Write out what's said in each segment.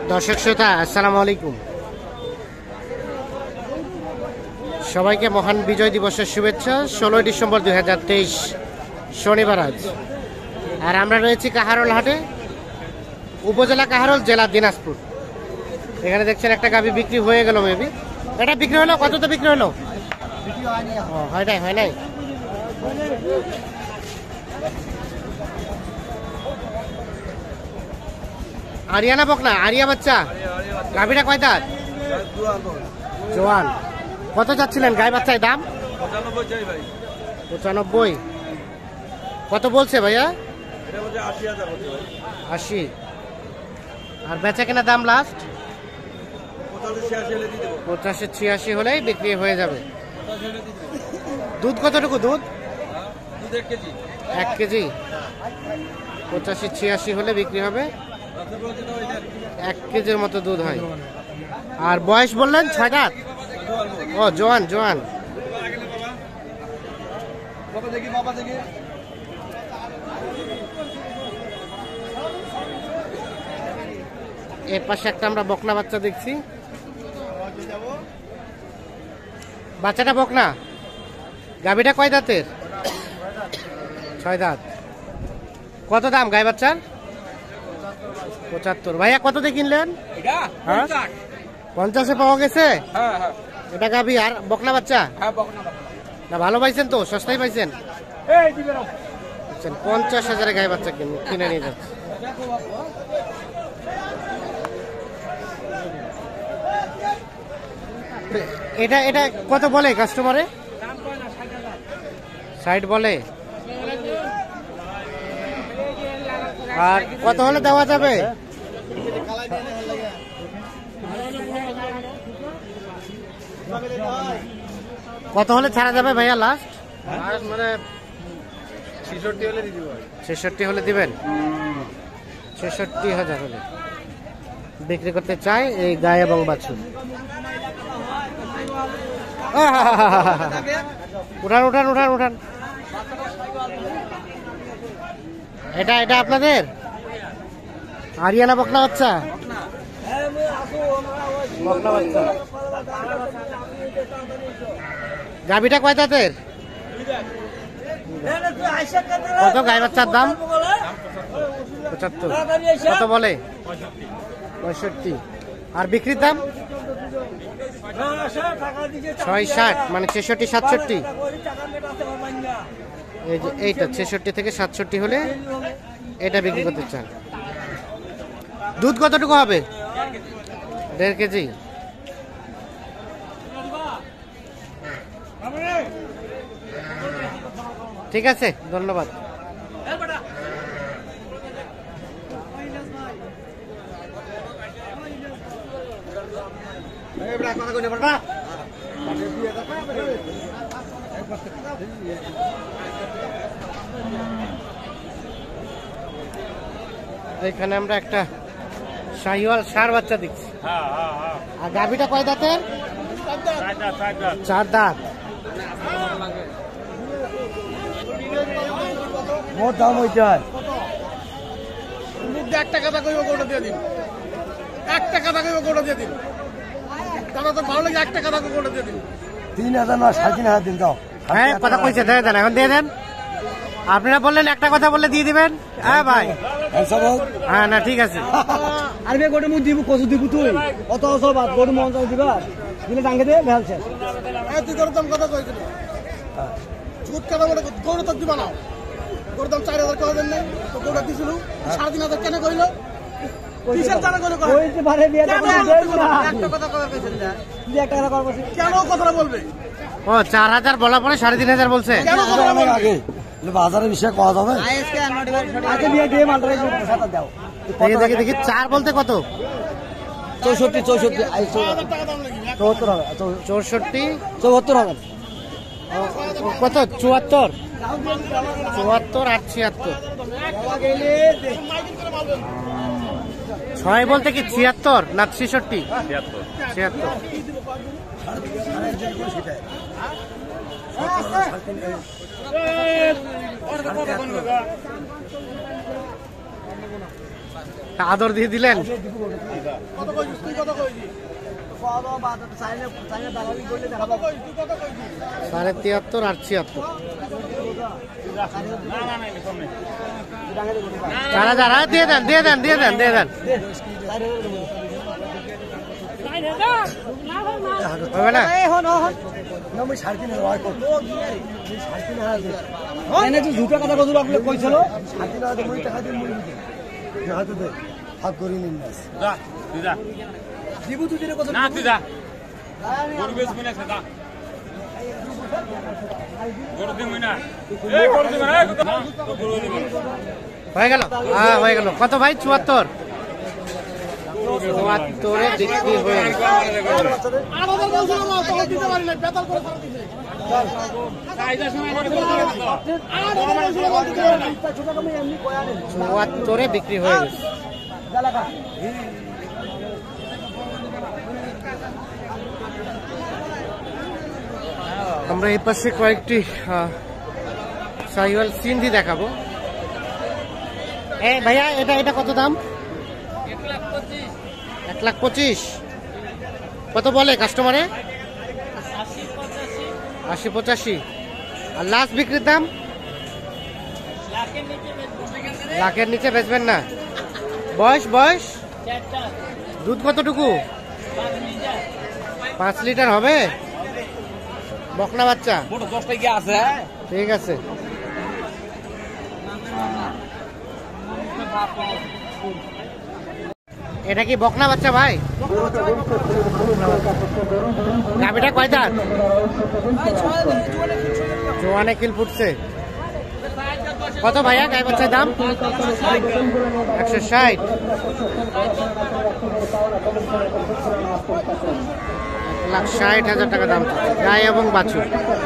দর্শক শ্রোতা আসসালামু আলাইকুম, সবাইকে মহান বিজয় দিবসের শুভেচ্ছা। 16 ডিসেম্বর 2023 শনিবার আজ। আর আমরা রয়েছি কাহারোল হাটে, উপজেলা কাহারোল, জেলা দিনাজপুর। এখানে দেখছেন একটা গাভী বিক্রি হয়ে গেল, মেবি এটা বিক্রি হলো। কত তো বিক্রি হলো? হয় নাই। আরিয়ানা বকনা, আরিয়া বাচ্চা। গাভীটা কয় দাঁত? জোয়ান। কত যাচ্ছিলেন গায়ে বাচ্চায় দাম? 95। কত বলছে ভাইয়া? 80। আর বেচা কেনা দাম লাস্ট 85-86 হলেই বিক্রি হয়ে যাবে। দুধ কতটুকু? দুধ 1 কেজি। 85-86 হলে বিক্রি হবে। 1 কেজির মতো দুধ হয়। আর বয়স বললেন 6 দাঁত? ও জোয়ান। এর পাশে একটা আমরা বকনা বাচ্চা দেখছি। বাচ্চাটা বকনা। গাভীটা কয় দাঁতের? 6 দাঁত। কত দাম গাই বাচ্চার? 75। ভাইয়া কত দিয়ে কিনলেন? 50-এ পাওয়া গেছে। এটা গাভী আর বকনা বাচ্চা না? ভালো পাইছেন তো? সস্তায় পাইছেন? 50,000-এ গাই বাচ্চা কিনে নিয়ে যাচ্ছে। এটা কত বলে কাস্টমারে? 60 বলে। আর কত হলে দেওয়া যাবে? কত হলে ছাড়া যাবে ভাইয়া লাস্ট? মানে 66 হলে দিবেন। 66,000 হলে বিক্রি করতে চাই এই গায়ে এবং বাছুর। উঠান। এটা আপনাদের আরিয়ানা বকনা বাচ্চা? গাভীটা কয় দাঁতের? কত গাই বাচ্চার দাম? 75। কত বলে? 65। আর বিক্রির দাম 6-60, মানে 66-67। এই যে এইটা 66 থেকে 67 হলে এটা বিক্রি করতে চান। দুধ কতটুকু হবে? 1.5 কেজি। ঠিক আছে, ধন্যবাদ। এখানে আমরা একটা শাহিওয়াল ষাঁড় বাচ্চা দেখছি। আর গাভীটা কয় দাঁতের? 4 দাঁত। মোট দাম হইতে হয় 1 টাকা কইব, গোটা দিয়ে দিন। 1 টাকা কইব, গোটা দিয়ে দিন। তারা তো ভালো লাগে। 1 টাকা গোটা দিয়ে দিন। 3,000 না 3,500 দিন দাও। হ্যাঁ, কথা কইছে, দেন এখন দিয়ে দেন। আপনারা বললেন একটা কথা বললে দিয়ে দিবেন। হ্যাঁ ভাই, হ্যাঁ না ঠিক আছে। আর বে গোটে মুই দিব, কত দিব তুই? অত সব বাদ গোটে মন চাই দিবা। দিলে টাঙ্গে দে ভেলছে। তুই করতাম কথা কইছিস। ঝুট কথা বলে গোটা তো দিবা না। করতাম 4,000 টাকা দেন নাই তো গোটা দিছিল 3,500 কেন কইলো? কিসের জানা কইলো? কইতে পারে বিয়াটা করে দেন না। একটা কথা কইছেন না। তুই একটা কথা করবি। কেন কথা বলবে? ও 4,000 বলা পরে 3,500 বলছে। কেন কথা বলবে? আগে বাজারের বিষয়ে কথা হবে। আগে বিয়া দিয়ে মালটা সাথে দাও। দেখি 4 বলতে কত? 64 টাকা দাম লাগি। 64 74,000। কত? 74 আর 76। 6 বলতে কি 76 না 66? 76। আদর দিয়ে দিলেন। কত কইছিস তুই কত কইছিস খাওয়া দাওয়া বাদ চাইলে চাইলে দালালি করলে দেখা কত কইছিস তুই কত কইছিস 73.5 আর 76। 4000 দিয়ে দেন দিয়ে দেন দিয়ে দেন দিয়ে দেন। হবে না? দুটো কথা কত লাগলে কইছিল হাত করি নিন দিবু তুই কত না তুই যা গরু বেচবি না সেটা গরু দিবি না এই গরু দিবি না গরু দিবি না হয়ে গেল? হ্যাঁ হয়ে গেল। কত ভাই? 74। 74-এ বিক্রি হয়ে গেল। আমাদের বলছিল না তখন দিতে পারি না বেতাল করে ছাড় দিছে কায়দার সময় আমার গরু দিবি না আমাদের বলছিল না দিতে পারি না 74-এ বিক্রি হয়ে গেছে। আমরা এই পাশে কয়েকটি শাহিওয়াল সিন্ধি দেখাবো। এই ভাইয়া এটা এটা কত দাম? 1,25,000। কত বলে কাস্টমারে? 80-85। আর লাস্ট বিক্রির দাম? লাখের নিচে বেচবেন না? বয়স বয়স দুধ কতটুকু? 5 লিটার হবে? বকনা বাচ্চা? বড় 10 টাকা আছে ঠিক আছে। এটা কি বকনা বাচ্চা ভাই? গাভিটা কয় দাঁত? জোয়ানে কিল ফুটছে। কত ভাইয়া গাই বাচ্চার দাম? 160। 1,60,000 টাকা দাম গাই এবং বাছুর।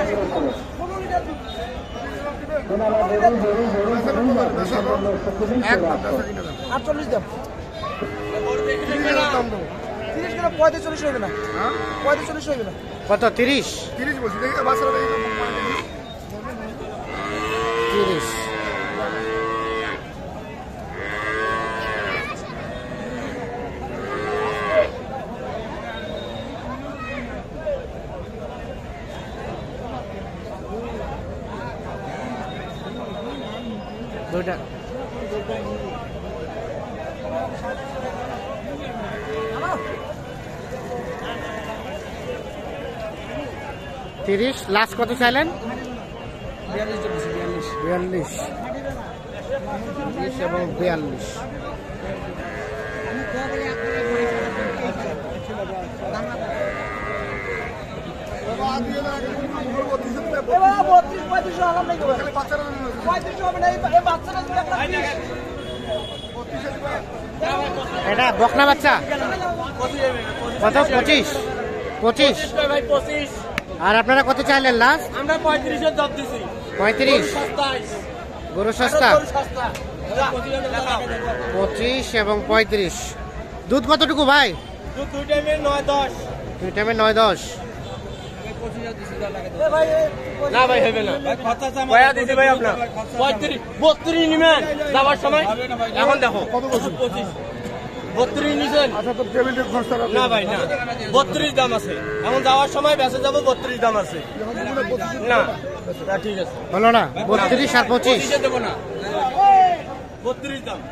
আটচল্লিশ দাম 30 করে 45 হবে না 45 হবে না কত? 30? 30 বলছি দেখি বাসরা দেখি 30। দুইটা লাস্ট কত চাইলেন? 42 এবং 42। এটা বকনা বাচ্চা কত? 25। 25 ভাই 25 আর আপনারা কত চাইলেন লাস্ট? আমরা 35 এর দাম দিছি 35। 27 গরু সস্তা। সস্তা 25 এবং 35। দুধ কতটুকু ভাই? দুধ দুই টাইমে 9-10 দুই টাইমে 9-10। না ভাই হবে না কয়া দিছি ভাই আপনার 35 32 নিবেন যাবার সময় এখন দেখো কত বলছো 25 32 নিছেন আচ্ছা তো টেবিলের খরচা না ভাই না 32 দাম আছে এখন যাওয়ার সময় বেঁচে যাব 32 দাম আছে না না ঠিক আছে হলো না? 32 আর 25 দেব না 32 দাম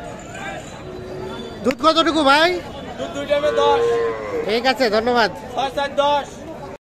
দুধ কতটুকু ভাই? দুধ দুই টাইমে 10 ঠিক আছে, ধন্যবাদ। 6-4-10